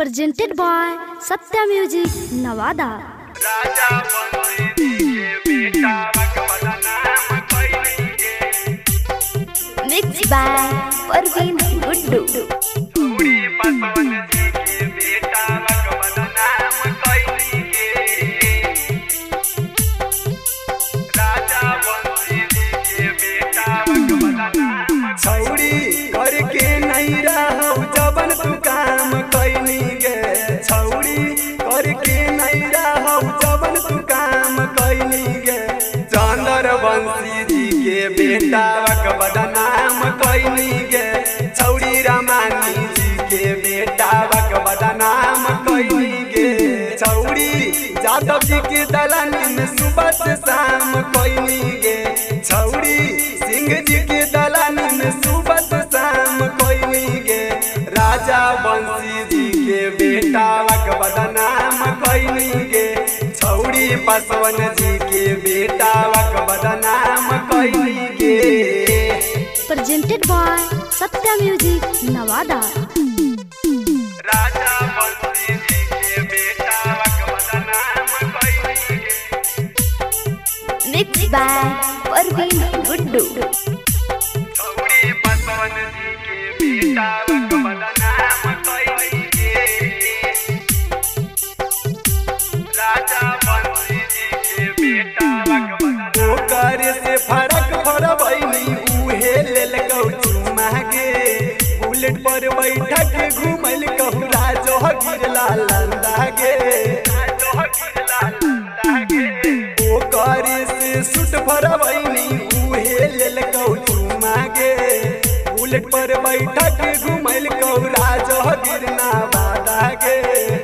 presented by Satya Music Navada। राजा बंसी के बेटा बकवादा नाम कोई के Mixed by Parveen Guddu। पूरी पसवन जी के बेटा बकवादा नाम कोई के राजा बंसी के बेटा बकवादा नाम छौड़ी करके नहीं रहौ जबन तू काम कैनी गे छौड़ी करके नहीं रहौ जबन तू काम कैनी गे चंद्र बंसी जी के बेटा बकवादा नाम कैनी गे छौड़ी रामानी जी के बेटा बकवादा नाम कैनी गे छौड़ी यादव जी के दलानी में सुबह से शाम कैनी गे छौड़ी सिंह जी के दलानी में सुबह से शाम कैनी गे राजा बंसी जी के बेटा बकवादा नाम कैनी गे छौड़ी पासवान जी के बेटा बकवादा नाम कैनी गे Presented by Satya Music Navada। राजा बंसी जी के बेटा बकवादा नाम कैनी गे Mixed by Parveen Guddu। छौड़ी पासवान जी के बेटा बकवादा नाम कैनी गे राजा बंसी जी के बेटा बकवादा ओकर से फरक फरबैनी उहे लेल कहू चुमा गे बुलेट पर बैठा के घुमल कहू राजो गिरला लंदा गे ओकर से सुट फरबैनी उहे लेल कहू चुमा गे बुलेट पर बैठा के घुमल कहू राजो गिरना बादा गे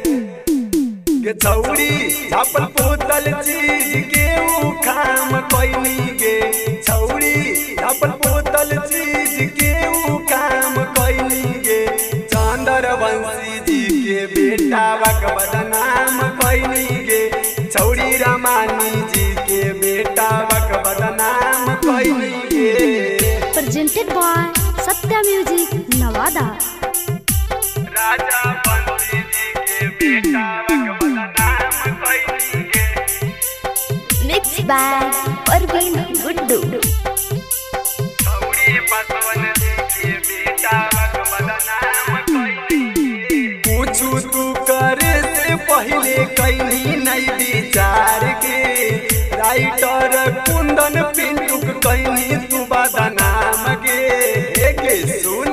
छौड़ी झापल पोतल चीज के ऊ काम कैनी गे छौड़ी झापल पोतल चीज के ऊ काम कैनी गे चंद्र बंसी जी के बेटा बकवादा नाम कैनी गे छौड़ी रामानी जी के बेटा बकवादा नाम कैनी गे Presented by Satya Music Navada। राजा बंसी जी के बेटा बकवादा नाम कैनी गे Mixed by Parveen Guddu। छौड़ी पासवान जी के बेटा बकवादा नाम कैनी गे पूछू तू करे से पहले कैनी नहीं विचार के राइटर कुंदन पिंटू कैनी तू बादा नाम गे सुन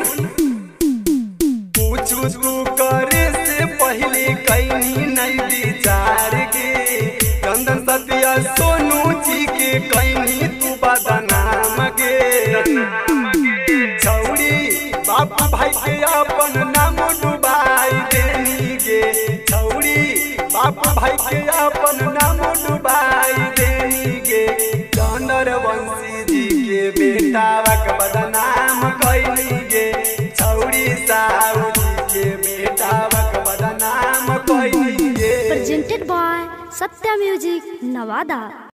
पूछू तू करे से पहले कैनी नहीं विचार के कंदन सतिया सोनू जी के कैनी तू बादा नाम गे छौड़ी बाप भाई के अपन नाम डुबाई देनी गे छौड़ी बाप भाई के अपन नाम डुबाई देनी गे चंद्र बंसी जी के बेटा बकवादा नाम कैनी गे छौड़ी साहू जी के बेटा बकवादा नाम कैनी गे Presented by Satya Music Navada।